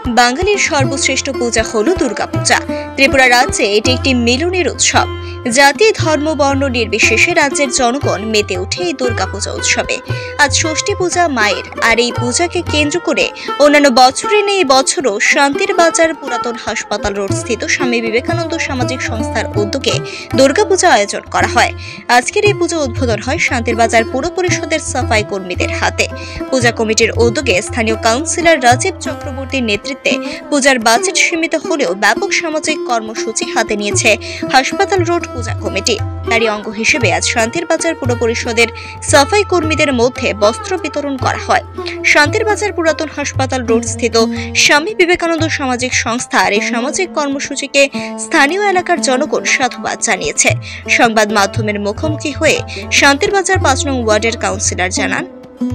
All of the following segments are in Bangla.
বাঙালির সর্বশ্রেষ্ঠ পূজা হল দুর্গাপূজা। ত্রিপুরা রাজ্যে এটি একটি মিলনের উৎসব। জাতি, ধর্ম, বর্ণ নির্বিশেষে রাজ্যের জনগণ মেতে ওঠে এই দুর্গাপূজা উৎসবে। আজ ষষ্ঠী পূজা মায়ের, আর এই পূজাকে কেন্দ্র করে অন্যান্য বছরে নেই এই বছরও শান্তির বাজার পুরাতন হাসপাতাল রোড স্থিত স্বামী বিবেকানন্দ সামাজিক সংস্থার উদ্যোগে দুর্গাপূজা আয়োজন করা হয়। আজকের এই পুজো উদ্বোধন হয় শান্তির বাজার পুর পরিষদের সাফাই কর্মীদের হাতে। পূজা কমিটির উদ্যোগে স্থানীয় কাউন্সিলর রাজীব চক্রবর্তীর নেতৃত্বে পূজার বাজেট সীমিত হলেও ব্যাপক সামাজিক কর্মসূচি হাতে নিয়েছে হাসপাতাল রোড পূজা কমিটি। তারই অঙ্গ হিসেবে আজ শান্তির বাজার পুর পরিষদের সাফাই কর্মীদের মধ্যে বস্ত্র বিতরণ করা হয়। শান্তির বাজার পুরাতন হাসপাতাল রোড স্থিত স্বামী বিবেকানন্দ সামাজিক সংস্থার এই সামাজিক কর্মসূচিকে স্থানীয় এলাকার জনগণ সাধুবাদ জানিয়েছে। সংবাদ মাধ্যমের মুখোমুখি হয়ে শান্তির বাজার ৫ নং ওয়ার্ডের কাউন্সিলর জানান,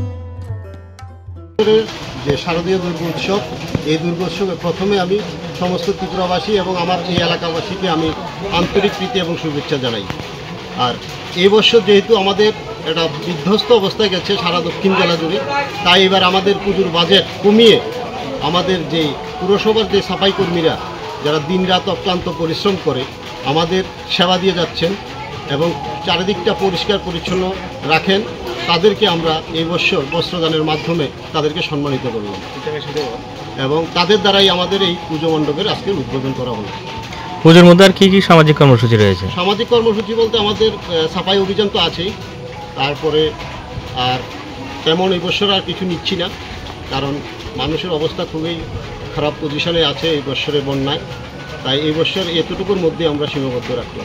যে শারদীয় দুর্গোৎসব, এই দুর্গোৎসবে প্রথমে আমি সমস্ত ত্রিপুরাবাসী এবং আমার এই এলাকাবাসীকে আমি আন্তরিক প্রীতি এবং শুভেচ্ছা জানাই। আর এই বছর যেহেতু আমাদের একটা বিধ্বস্ত অবস্থায় গেছে সারা দক্ষিণ জেলা জুড়ে, তাই এবার আমাদের পুজোর বাজেট কমিয়ে আমাদের যে পুরসভার যে সাফাই কর্মীরা যারা দিনরাত অক্লান্ত পরিশ্রম করে আমাদের সেবা দিয়ে যাচ্ছেন এবং চারিদিকটা পরিষ্কার পরিচ্ছন্ন রাখেন, তাদেরকে আমরা এই বছর বস্ত্রদানের মাধ্যমে তাদেরকে সম্মানিত করলাম এবং তাদের দ্বারাই আমাদের এই পুজো মণ্ডপের আজকে উদ্বোধন করা হলো। পুজোর মধ্যে আর কি কি সামাজিক কর্মসূচি রয়েছে? সামাজিক কর্মসূচি বলতে আমাদের সাফাই অভিযান তো আছেই, তারপরে আর তেমন এই বছর আর কিছু নিচ্ছি না, কারণ মানুষের অবস্থা খুবই খারাপ পজিশনে আছে এই বছরে বন্যায়, তাই এই বছর এতটুকুর মধ্যে আমরা সীমাবদ্ধ রাখলাম।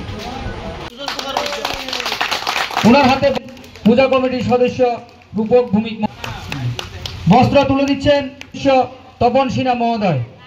ওনার হাতে পূজা কমিটির সদস্য রূপক ভূমিক বস্ত্র তুলে দিচ্ছেন তপন সিনহা মহোদয়।